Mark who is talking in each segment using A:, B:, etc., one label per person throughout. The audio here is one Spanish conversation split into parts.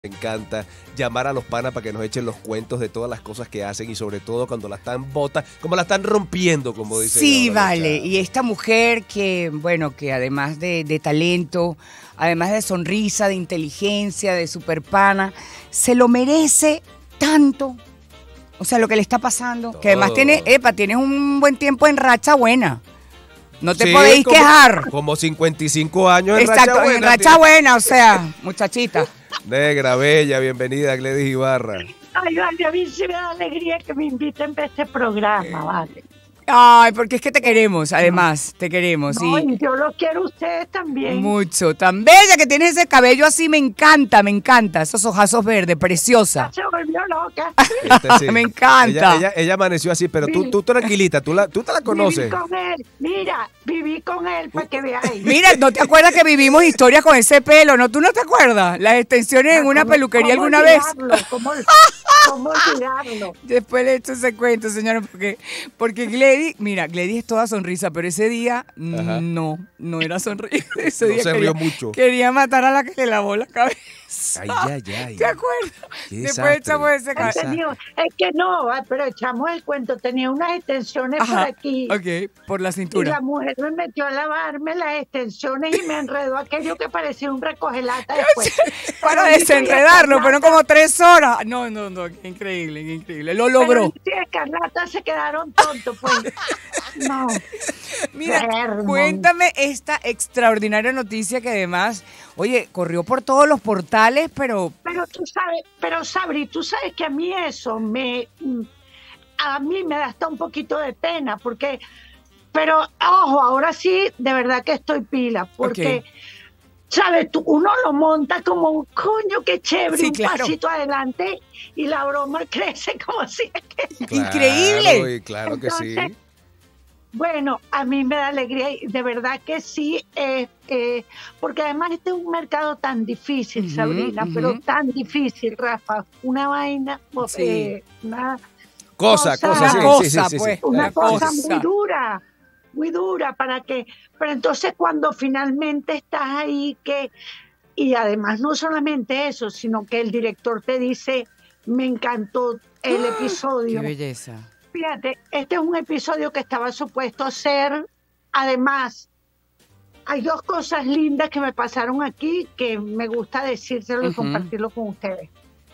A: Me encanta llamar a los panas para que nos echen los cuentos de todas las cosas que hacen y sobre todo cuando la están como la están rompiendo, como dicen.
B: Sí, vale. Y esta mujer que, bueno, que además de talento, además de sonrisa, de inteligencia, de super pana, se lo merece tanto. O sea, lo que le está pasando,
A: Todo.
B: que además tienes un buen tiempo en racha buena. No te
A: Sí,
B: podéis quejar.
A: Como 55 años en
B: Exacto,
A: racha buena.
B: en racha buena, o sea, muchachita.
A: Negra, bella, bienvenida, Gledys Ibarra.
C: Ay, vale, a mí sí me da alegría que me inviten a este programa, vale.
B: Ay, porque es que te queremos, además, te queremos.
C: No,
B: y
C: y yo los quiero a ustedes también.
B: mucho. Tan bella que tienes ese cabello así, me encanta. Esos ojazos verdes, preciosa.
C: Se volvió loca.
A: Sí.
B: Me encanta.
A: Ella amaneció así, pero tú tranquilita, tú te la conoces.
C: Viví con él, mira, viví con él para que veáis.
B: Mira, ¿no te acuerdas que vivimos historias con ese pelo? ¿No? ¿Tú no te acuerdas? Las extensiones en una peluquería
C: ¿Cómo
B: alguna vez.
C: olvidarlo? ¿Cómo olvidarlo?
B: Después le echo ese cuento, señora, porque Gledys, mira, Gledys es toda sonrisa, pero ese día no era sonrisa. Ese
A: No
B: día
A: se rió mucho.
B: Quería matar a la que le lavó la cabeza.
A: Ay.
B: ¿Te acuerdas?
A: Qué
B: Después
A: desastre.
B: echamos ese
A: Qué
B: cuento.
C: Es que no, pero echamos el cuento. Tenía unas extensiones por aquí.
B: Ok, por la
C: Y
B: cintura.
C: la mujer me metió a lavarme las extensiones y me enredó aquello que parecía un recogelata después.
B: Para
C: Pero
B: desenredarlo,
C: Escarlata-
B: fueron como 3 horas. No, qué increíble. Lo logró.
C: Pero sí, Escarlata se quedaron tontos, pues. No.
B: Mira,
C: Hermoso.
B: cuéntame esta extraordinaria noticia que además, oye, corrió por todos los portales, pero
C: Pero tú sabes, Sabri, tú sabes que a mí eso a mí me da hasta un poquito de pena, porque, pero ojo, ahora sí, de verdad que estoy pila, porque, ¿sabes? Uno lo monta como un coño, qué chévere,
B: Sí,
C: un
B: claro.
C: pasito adelante y la broma crece como si es que...
A: Claro,
B: increíble.
A: y claro que sí.
C: Entonces, bueno, a mí me da alegría y de verdad que sí, porque además este es un mercado tan difícil, Sabrina, pero tan difícil, Rafa, una vaina,
B: Sí.
C: una
A: Cosa,
C: cosa,
A: sí.
B: pues.
C: una
B: La
C: cosa
B: cosa.
C: muy dura pero entonces cuando finalmente estás ahí y además no solamente eso, sino que el director te dice, me encantó el
B: Qué
C: episodio.
B: belleza.
C: Fíjate, este es un episodio que estaba supuesto ser, además, hay dos cosas lindas que me pasaron aquí que me gusta decírselo y compartirlo con ustedes.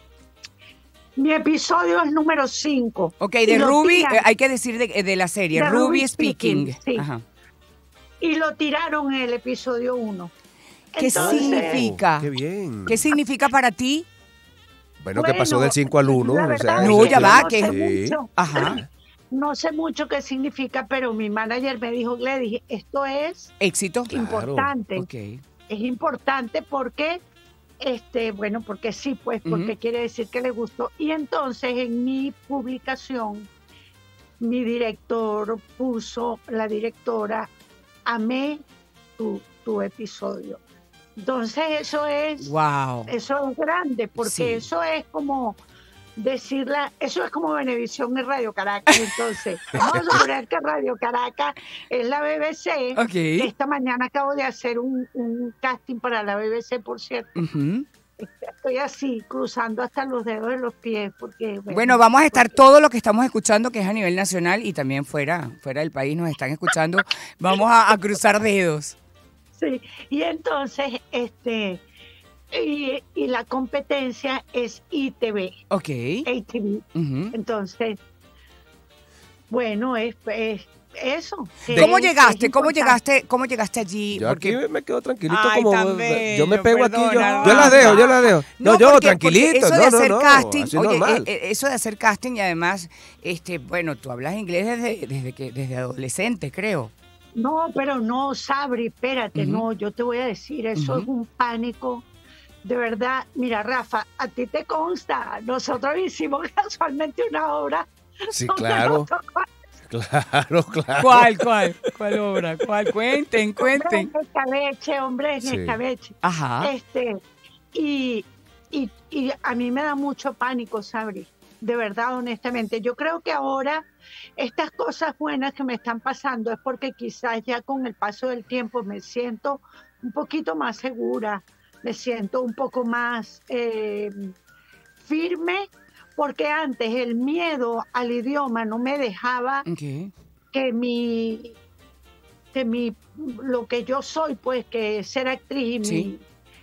C: Mi episodio es número 5.
B: Ok, de Ruby, hay que decir de la serie,
C: De
B: Ruby Speaking.
C: sí.
B: Ajá.
C: Y lo tiraron en el episodio 1.
B: ¿Qué significa?
A: Qué bien.
B: ¿Qué significa para ti?
A: Bueno, que pasó del 5 al 1.
C: la verdad
B: No,
C: es
B: ya
C: que
B: va,
C: no
B: que-
C: sé
A: Sí.
C: mucho.
B: Ajá.
C: No sé mucho qué significa, pero mi manager me dijo, Gledys, esto es
B: Éxito.
C: importante.
B: Ok.
C: Es importante porque, bueno, porque sí, pues, porque quiere decir que le gustó. Y entonces en mi publicación, mi director puso, la directora, amé tu episodio. Entonces eso es grande, porque
B: Sí.
C: eso es como eso es como Venevisión y Radio Caracas. Entonces, vamos a suponer que Radio Caracas es la BBC.
B: Ok.
C: Esta mañana acabo de hacer un casting para la BBC, por cierto.
B: Ujú.
C: Estoy así, cruzando hasta los dedos de los pies, porque...
B: Bueno, vamos a estar todo lo que estamos escuchando, que es a nivel nacional y también fuera del país nos están escuchando. Vamos a cruzar dedos.
C: Sí, y entonces, y la competencia es ITV.
B: Ok.
C: ATV.
B: Ujú.
C: Entonces, bueno, es eso.
B: ¿Cómo
C: Es
B: llegaste?
C: importante.
B: ¿Cómo llegaste allí?
A: Yo aquí me quedo tranquilito
B: Ay,
A: como
B: tan bello,
A: yo me pego aquí,
B: perdona,
A: yo la dejo. No, yo
B: porque
A: tranquilito,
B: eso de hacer casting,
A: así
B: oye,
A: normal.
B: eso de hacer casting y además, bueno, tú hablas inglés desde adolescente, creo.
C: No, pero no, Sabri, espérate,
B: Ujú.
C: no, yo te voy a decir, eso es un pánico. De verdad, mira, Rafa, a ti te consta, nosotros hicimos casualmente una obra.
A: Sí,
C: donde
A: claro.
C: nos tocó
A: Claro.
B: ¿Cuál obra? ¿Cuál? Cuenten.
C: Hombre en
A: Sí.
C: escabeche.
B: Ajá.
C: Y a mí me da mucho pánico, Sabri, de verdad, honestamente. Yo creo que ahora estas cosas buenas que me están pasando es porque quizás ya con el paso del tiempo me siento un poquito más segura, me siento un poco más firme, porque antes el miedo al idioma no me dejaba
B: Ok.
C: que lo que yo soy, pues, que ser actriz y
B: Sí.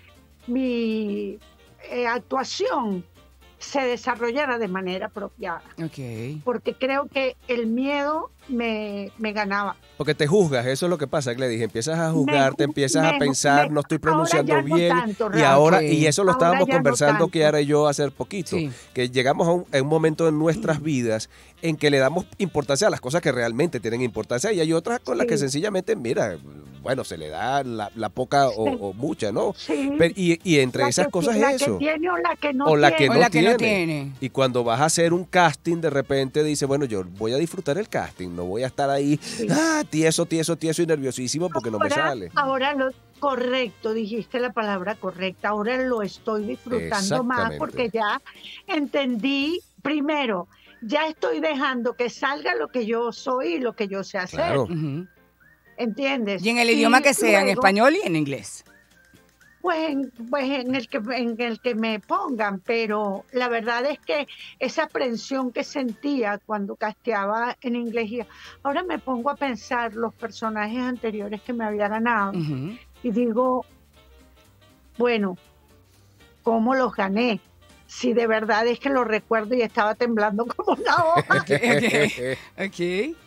C: mi actuación se desarrollara de manera apropiada,
B: Ok.
C: porque creo que el miedo me ganaba.
A: Porque te juzgas, eso es lo que pasa, Gledys. Empiezas a
C: Me
A: juzgarte,
C: ju-
A: empiezas a
C: me ju-
A: pensar,
C: me-
A: no estoy
C: ahora
A: pronunciando
C: ya no
A: bien.
C: tanto,
A: Y
C: Rafa.
A: ahora,
B: Ok.
A: y eso lo
C: Ahora
A: estábamos
C: ya no
A: conversando
C: tanto.
A: Kiara y yo hace poquito,
B: Sí.
A: que llegamos a un momento en nuestras vidas en que le damos importancia a las cosas que realmente tienen importancia y hay otras con las que
C: Sí.
A: sencillamente, mira, bueno, se le da la poca
C: Sí.
A: o mucha, ¿no?
C: Sí.
A: Y entre
C: La
A: esas
C: que,
A: cosas
C: la
A: es eso.
C: que tiene o la que no
A: O la que
C: tiene.
B: O
A: no
B: la que no
A: tiene.
B: tiene.
A: Y cuando vas a hacer un casting, de repente dice, bueno, yo voy a disfrutar el casting, no voy a estar ahí, tieso y nerviosísimo porque no me sale.
C: Ahora lo correcto, dijiste la palabra correcta, ahora lo estoy disfrutando más
A: Exactamente.
C: porque ya entendí, primero, ya estoy dejando que salga lo que yo soy y lo que yo sé hacer,
A: Claro.
B: Ujú.
C: ¿entiendes?
B: Y en el idioma que sea, en
C: luego,
B: español y en inglés.
C: Pues en el que me pongan, pero la verdad es que esa aprensión que sentía cuando casteaba en inglés, y ahora me pongo a pensar los personajes anteriores que me había ganado
B: Ujú.
C: y digo, bueno, ¿cómo los gané? Si de verdad es que lo recuerdo y estaba temblando como una hoja.
B: Ok.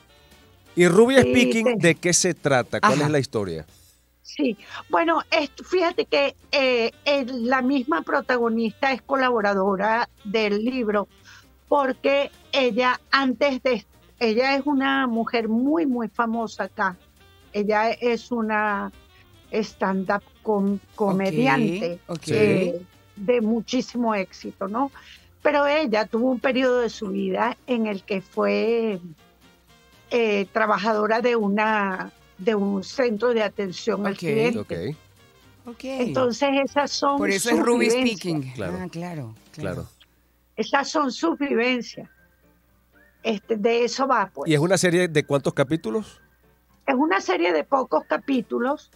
A: Y Ruby
C: Sí,
A: Speaking, ¿de qué se trata? ¿Cuál
B: Ajá.
A: es la historia?
C: Sí, bueno, fíjate que la misma protagonista es colaboradora del libro porque ella ella es una mujer muy, muy famosa acá. Ella es una stand-up comediante
B: Ok.
C: de muchísimo éxito, ¿no? Pero ella tuvo un periodo de su vida en el que fue trabajadora de un centro de atención al
B: Ok.
C: cliente.
A: Ok,
B: Ok.
C: Entonces esas son
B: Por eso
C: sus
B: es Ruby
C: vivencias.
B: Speaking.
A: Claro.
B: Ah, claro.
A: claro.
C: Esas son sus vivencias. De eso va, pues.
A: ¿Y es una serie de cuántos capítulos?
C: Es una serie de pocos capítulos,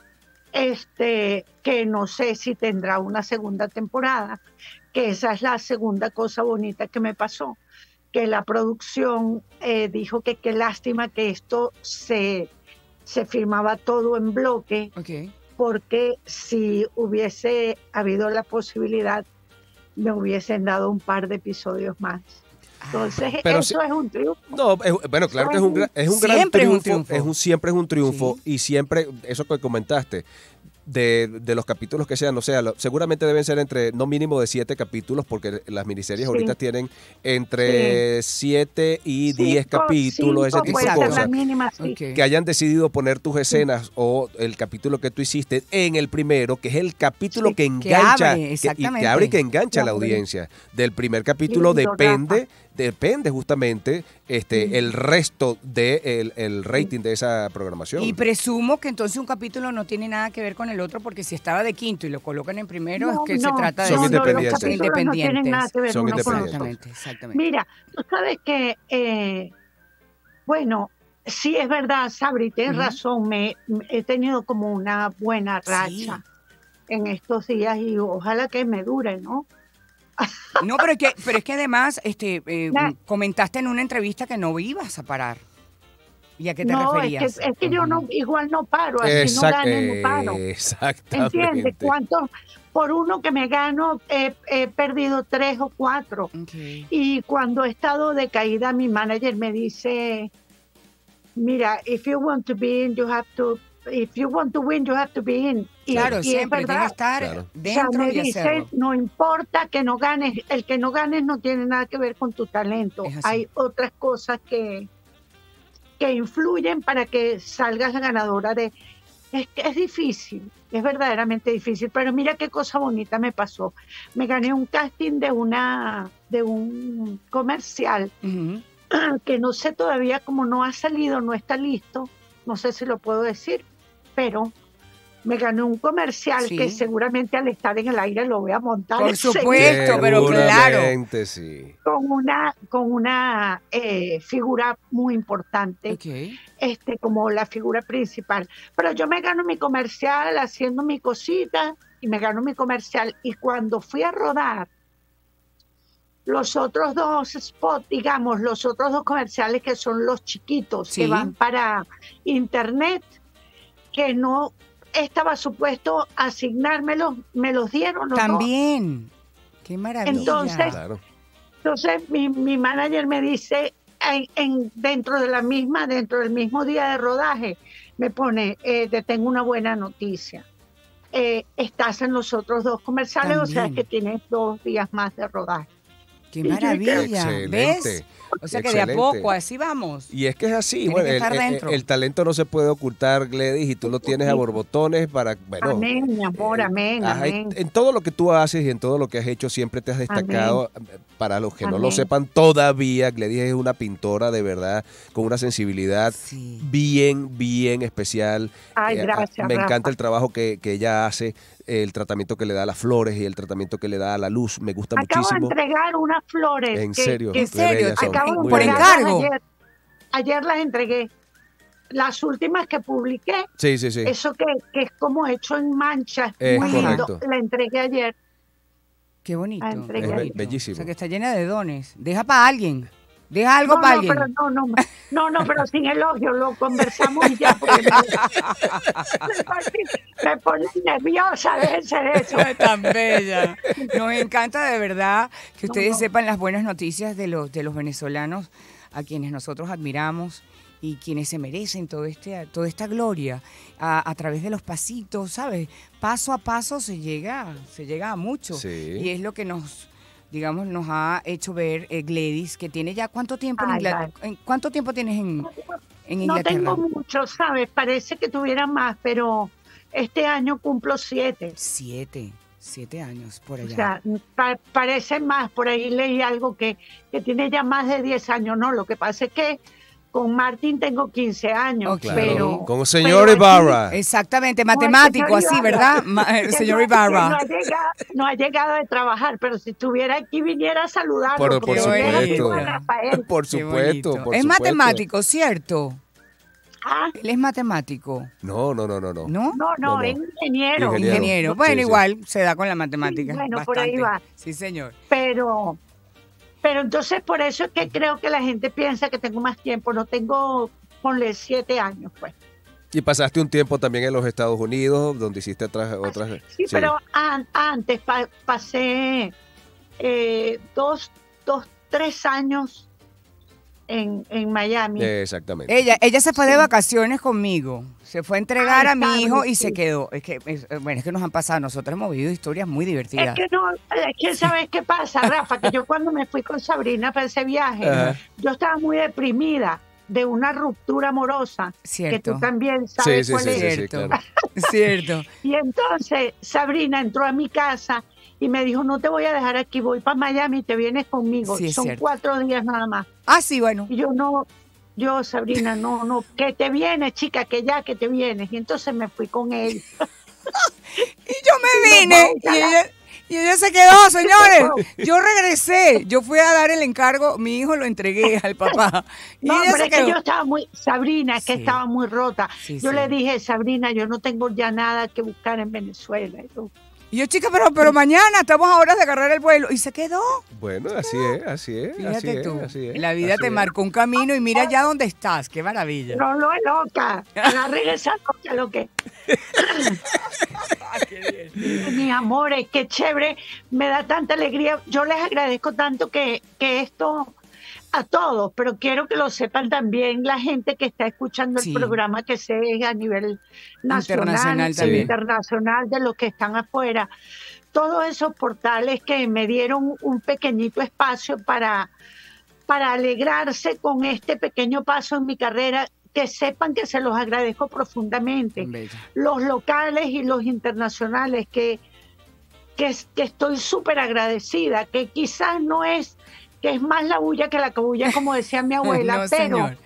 C: que no sé si tendrá una segunda temporada, que esa es la segunda cosa bonita que me pasó, que la producción dijo que qué lástima que esto se firmaba todo en bloque,
B: Ok.
C: porque si hubiese habido la posibilidad, me hubiesen dado un par de episodios más. Entonces,
A: Pero
C: eso es un triunfo.
A: No, bueno, claro que es un gran
B: Siempre es un
A: triunfo,
B: triunfo.
A: siempre es un triunfo
B: Sí.
A: y siempre, eso que comentaste, de los capítulos que sean, o sea, seguramente deben ser entre no mínimo de 7 capítulos porque las miniseries
C: Sí.
A: ahorita tienen entre 7 y 10 capítulos, ese tipo
C: puede
A: de
C: ser
A: cosas.
C: la mínima, sí.
B: Ok.
A: Que hayan decidido poner tus escenas o el capítulo que tú hiciste en el primero, que es el capítulo
C: Sí,
A: que engancha,
B: abre, exactamente.
A: que abre y que engancha a la
C: Que abre.
A: audiencia. Del primer capítulo
C: Lindo,
A: depende justamente el resto del el rating de esa programación.
B: Y presumo que entonces un capítulo no tiene nada que ver con el otro, porque si estaba de quinto y lo colocan en primero, es que se trata de
A: Son
C: los
A: independientes.
C: capítulos no tienen nada que ver
A: Son
C: uno con
A: independientes.
C: otro.
B: Exactamente, exactamente.
C: Mira, tú sabes que, bueno, sí es verdad, Sabri, tienes
B: Ujú.
C: razón, he tenido como una buena racha
B: Sí.
C: en estos días y ojalá que me dure, ¿no?
B: No, pero es que además
C: Nah.
B: comentaste en una entrevista que no ibas a parar. ¿Y a qué te
C: No,
B: referías?
C: es que yo no, igual no paro, así no gane, no paro.
A: Exactamente.
C: ¿Entiendes? Por uno que me gano, he perdido 3 o 4.
B: Ok.
C: Y cuando he estado decaída, mi manager me dice, mira, if you want to win, you have to be in.
B: Claro,
C: y
B: siempre
C: es
B: tiene que
C: verdad.
B: estar
A: Claro.
C: O sea,
B: dentro
C: me
B: y
C: dice,
B: hacerlo.
C: no importa que no ganes, el que no ganes no tiene nada que ver con tu talento.
B: Es así.
C: Hay otras cosas que influyen para que salgas la ganadora de... Es difícil, es verdaderamente difícil, pero mira qué cosa bonita me pasó. Me gané un casting de un comercial
B: Ujú.
C: que no sé todavía cómo no ha salido, no está listo, no sé si lo puedo decir, pero me gané un comercial
B: Sí.
C: que seguramente al estar en el aire lo voy a montar.
B: Por
C: enseguida,
B: supuesto, pero claro.
A: Seguramente, sí.
C: con una figura muy importante,
B: Ok.
C: como la figura principal. Pero yo me gano mi comercial haciendo mi cosita y me gano mi comercial. Y cuando fui a rodar los otros dos spots, digamos, los otros dos comerciales que son los chiquitos,
B: Sí.
C: que van para internet, que no estaba supuesto asignármelos, me los dieron los dos.
B: También. Qué maravilla.
C: Entonces,
A: Claro.
C: Entonces mi manager me dice, dentro del mismo día de rodaje, me pone, te tengo una buena noticia. Estás en los otros dos comerciales, o sea
B: También.
C: que tienes 2 días más de rodaje.
B: Qué
C: Y yo dije,
B: maravilla. ¿Ves?
A: Excelente.
B: O sea que de a
A: Excelente.
B: poco, así vamos.
A: Y es que es así,
B: Tienes
A: bueno,
B: que estar dentro.
A: el talento no se puede ocultar, Gledys, y tú lo tienes a borbotones para, bueno,
C: Amén, mi amor, amén,
A: ajá,
C: amén.
A: en todo lo que tú haces y en todo lo que has hecho siempre te has destacado. Para los que no lo
C: Amén.
A: sepan todavía, Gledys es una pintora de verdad con una sensibilidad
B: Sí.
A: bien especial.
C: Ay, gracias,
A: Me
C: Rafa.
A: encanta el trabajo que ella hace, el tratamiento que le da a las flores y el tratamiento que le da a la luz. Me gusta
C: Acabo
A: muchísimo.
C: de entregar unas flores.
A: En serio,
B: ¿En
A: qué
B: serio?
A: bellas son,
C: Acabo de
A: muy
B: ¿Por
A: bellas.
C: entregarlas
B: encargo?
C: Ayer las entregué. Las últimas que publiqué,
A: Sí, sí, sí.
C: eso que es como hecho en manchas,
A: Es
C: muy lindo.
A: correcto.
C: La entregué ayer.
B: Qué bonito.
C: Ah, entregué.
B: qué
A: Es
B: bonito.
A: bellísimo.
B: O sea que está llena de dones. Deja para alguien. Deja algo
C: No,
B: para
C: no,
B: alguien.
C: pero no, pero sin elogio, lo conversamos y ya, porque me pone nerviosa, déjense de eso.
B: Tan bella. Nos encanta de verdad que
C: No,
B: ustedes
C: no.
B: sepan las buenas noticias de los venezolanos a quienes nosotros admiramos y quienes se merecen toda esta gloria a través de los pasitos, ¿sabes? Paso a paso se llega a mucho.
A: Sí.
B: Y es lo que nos ha hecho ver Gledys, que tiene ya ¿cuánto tiempo en
C: Ay,
B: Inglaterra? ¿Cuánto tiempo tienes en
C: No
B: Inglaterra?
C: tengo mucho, ¿sabes? Parece que tuviera más, pero este año cumplo 7.
B: 7 años por allá.
C: O sea, parece más. Por ahí leí algo que tiene ya más de 10 años. No, lo que pasa es que con Martín tengo 15 años,
B: Ok.
A: Claro,
C: pero...
A: con señor
C: pero aquí-
A: Ibarra.
B: Exactamente,
C: No, el
B: matemático,
C: señor
B: así,
C: Ibarra.
B: ¿verdad? El señor
C: que
B: Ibarra.
C: no ha llegado de trabajar, pero si estuviera aquí viniera a saludarlo.
A: Por
C: porque
B: supuesto.
C: yo le digo a
B: Bonito.
C: Rafael,
A: Por
B: Qué
A: supuesto,
B: bonito.
A: por
B: Es
A: supuesto.
B: matemático, ¿cierto?
C: ah,
B: Él es matemático,
A: No.
B: ¿no?
C: no, es ingeniero.
A: Ingeniero.
B: Bueno,
A: Sí, sí.
B: igual se da con la matemática.
C: Sí, bueno, por ahí
B: bastante.
C: va.
B: Sí, señor.
C: Pero entonces por eso es que creo que la gente piensa que tengo más tiempo. No tengo, ponle 7 años, pues.
A: Y pasaste un tiempo también en los Estados Unidos, donde hiciste otras...
C: Sí, pero antes pasé 3 años en Miami.
A: Exactamente.
B: Ella se fue de vacaciones conmigo. Se fue a entregar
C: Ay,
B: a mi
C: claro,
B: hijo y
C: sí.
B: se quedó. Es que nos han pasado. Nosotros hemos vivido historias muy divertidas.
C: Es que ¿sabes qué pasa, Rafa? Que yo cuando me fui con Sabrina para ese viaje,
A: Ajá.
C: yo estaba muy deprimida de una ruptura amorosa,
B: Cierto.
C: que tú también sabes
A: Sí,
C: cuál
A: sí,
C: es.
A: sí, sí,
B: Cierto.
A: claro.
B: Cierto.
C: Y entonces Sabrina entró a mi casa y me dijo, no te voy a dejar aquí, voy para Miami, te vienes conmigo.
B: Sí, es
C: Son
B: cierto.
C: 4 días nada más.
B: Ah, sí, bueno.
C: Y yo, Sabrina, no, que te vienes, chica, que te vienes. Y entonces me fui con él.
B: Y yo me vine y ella se quedó, señores. Yo regresé, yo fui a dar el encargo, mi hijo lo entregué al papá. Y
C: No,
B: ella
C: pero
B: se
C: es que
B: quedó.
C: yo estaba Sabrina, es que
B: Sí.
C: estaba muy rota.
B: Sí,
C: yo
B: sí.
C: le dije, Sabrina, yo no tengo ya nada que buscar en Venezuela.
B: Y yo, chica, pero mañana estamos a horas de agarrar el vuelo. Y se quedó.
A: Bueno, así es, así es.
B: Fíjate
A: así es,
B: tú.
A: así es,
B: La vida
A: así
B: te
A: es.
B: marcó un camino y mira ya dónde estás. Qué maravilla.
C: No, no es loca. Agarré esa loca, lo que. Mis amores, qué chévere. Me da tanta alegría. Yo les agradezco tanto que esto a todos, pero quiero que lo sepan también la gente que está escuchando
B: Sí.
C: el programa, que sé a nivel
B: Internacional
C: nacional,
B: también.
C: internacional, de los que están afuera. Todos esos portales que me dieron un pequeñito espacio para alegrarse con este pequeño paso en mi carrera, que sepan que se los agradezco profundamente.
B: Bella.
C: Los locales y los internacionales, que estoy súper agradecida, que quizás no es, que es más la bulla que la cabulla, como decía mi abuela,
B: No,
C: pero
B: señor.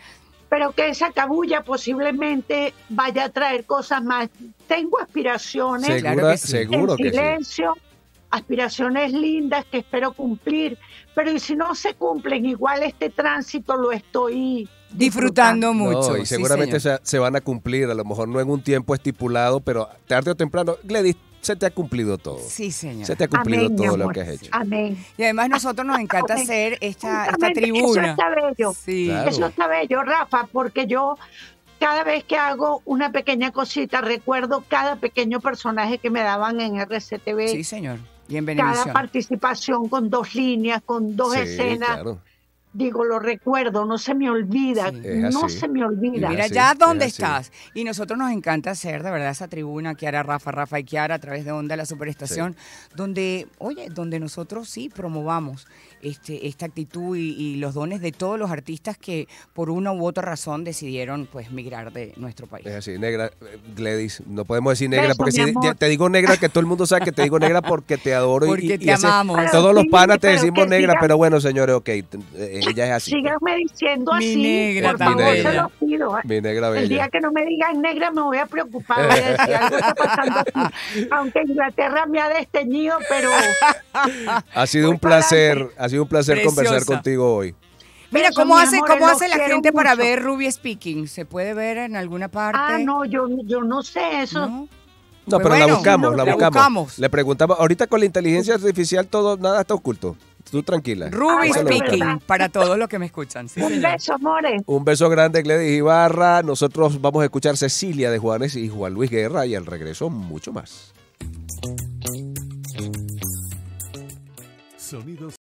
C: pero que esa cabulla posiblemente vaya a traer cosas más. Tengo aspiraciones
B: Claro que sí.
A: Seguro
C: en
A: que sí.
C: silencio, aspiraciones lindas que espero cumplir, pero y si no se cumplen, igual este tránsito lo estoy
B: Disfrutando mucho.
A: No, y
B: sí,
A: seguramente
B: señor.
A: se van a cumplir, a lo mejor no en un tiempo estipulado, pero tarde o temprano, Gladys, se te ha cumplido todo.
B: Sí, señor.
A: Se te ha cumplido
C: Amén, mi
A: todo lo
C: amor.
A: que has hecho.
C: Amén.
B: Y además nosotros nos encanta
C: Amén.
B: hacer esta
C: Justamente
B: tribuna.
C: Eso está bello.
B: Sí.
A: Claro.
C: Eso está bello, Rafa, porque yo cada vez que hago una pequeña cosita, recuerdo cada pequeño personaje que me daban en RCTV,
B: Sí, señor. Y en
C: cada
B: Venevisión.
C: participación con 2 líneas, con 2
A: Sí,
C: escenas.
A: claro.
C: Digo, lo recuerdo, no se me olvida,
B: Sí.
A: Es
C: no
A: así.
C: se me
B: Y
C: olvida.
B: mira
A: así,
B: ya dónde
A: es así.
B: estás. Y nosotros nos encanta hacer, de verdad, esa tribuna, Kiara, Rafa y Kiara, a través de Onda, la Superestación, donde, oye, donde nosotros sí promovamos esta actitud y los dones de todos los artistas que por una u otra razón decidieron, pues, migrar de nuestro país.
A: Es así, negra, Gladys, no podemos decir negra,
C: Beso,
A: porque
C: mi
A: si
C: amor.
A: te digo negra, que todo el mundo sabe que te digo negra porque te adoro.
B: Porque te amamos.
A: Todos los
C: Sí,
A: panas te
C: pero
A: decimos
C: que
A: negra,
C: sigan-
A: pero bueno, señores, ok, ella es así.
C: Síganme diciendo
B: Mi
C: así,
B: negra
C: por
B: tan
C: favor,
A: bella.
C: se los pido.
A: Mi negra
C: El día
A: bella.
C: que no me digan negra me voy a preocupar, voy a decir algo está pasando aquí. Aunque Inglaterra me ha desteñido, pero
A: Ha sido un
C: Voy para
A: placer,
C: adelante.
A: ha sido un placer conversar
B: Preciosa.
A: contigo hoy.
B: Mira,
C: Besos,
B: ¿cómo
C: mi
B: hace,
C: amor,
B: cómo
C: los
B: hace la
C: quiero
B: gente para
C: mucho.
B: ver Ruby Speaking? ¿Se puede ver en alguna parte?
C: no, yo no sé eso.
B: ¿No?
A: No,
B: Pues
A: pero la
B: bueno,
A: buscamos, la
B: la
A: buscamos.
B: buscamos.
A: Le preguntamos, ahorita con la inteligencia artificial todo, nada está oculto. Tú tranquila.
B: Ruby
A: Eso lo
C: bueno,
B: Speaking,
C: ¿verdad?
B: para todos los que me escuchan. Sí,
C: Un
B: señor.
C: beso, amores.
A: Un beso grande, Gladys Ibarra. Nosotros vamos a escuchar Cecilia de Juanes y Juan Luis Guerra y al regreso mucho más.
D: Sonidos